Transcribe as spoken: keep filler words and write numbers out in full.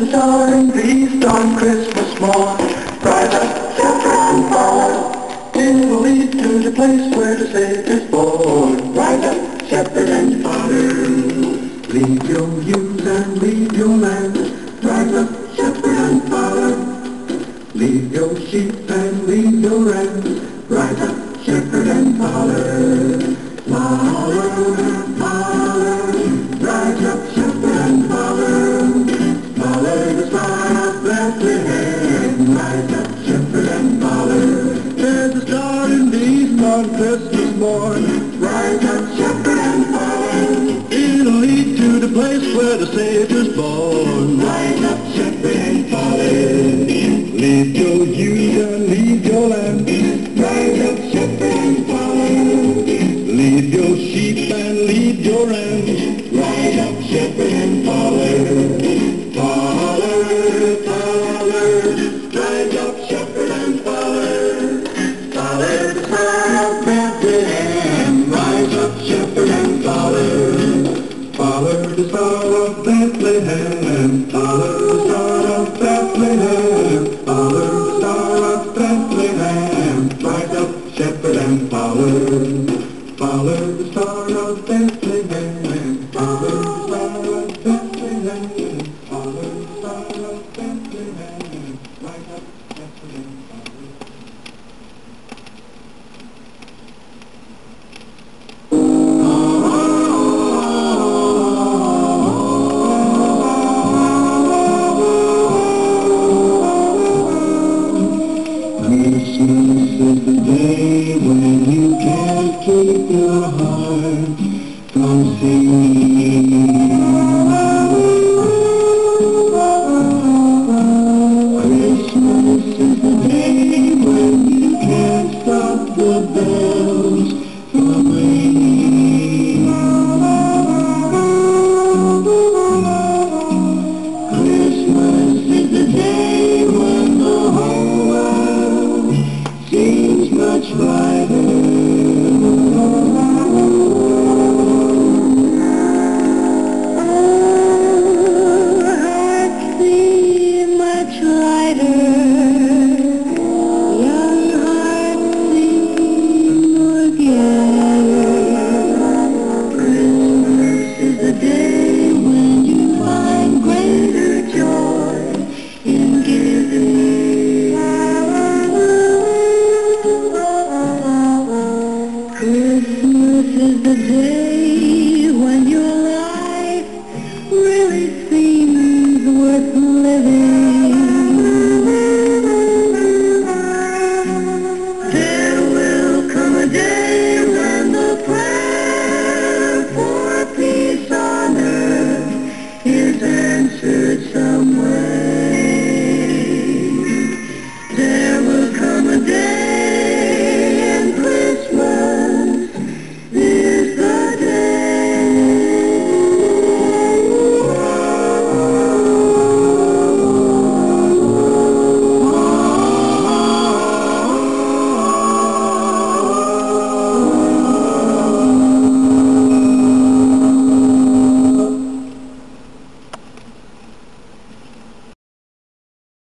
a star in the east on Christmas morn. Rise up, shepherd and follow, it will lead to the place where the Savior's born. Rise up, shepherd and follow, leave your ewes and leave your lambs. Rise up, shepherd and follow, leave your sheep and leave your rams. Rise up, shepherd and follow, follow, follow. Rise up, shepherd and follow, follow the star of Bethlehem. Rise up, shepherd and follow. There's a star in the east on Christmas morn. Rise up, shepherd and follow, it'll lead to the place where the Savior's born. Rise up, shepherd and follow, leave your ewes and leave your lambs. Rise up, shepherd and follow, leave your sheep and leave your rams. Rise up, shepherd and follow, follow, follow. Rise up, shepherd and follow, follow the star of Bethlehem. Rise up, shepherd and follow, follow the star of Bethlehem. Follow the star of Bethlehem. Follow the star of Bethlehem. Rise up, shepherd and follow, follow the star of Bethlehem. Follow the star of Bethlehem. Follow the star of Bethlehem. Rise up, shepherd and follow. Christmas is the day when you can't keep your heart from singing.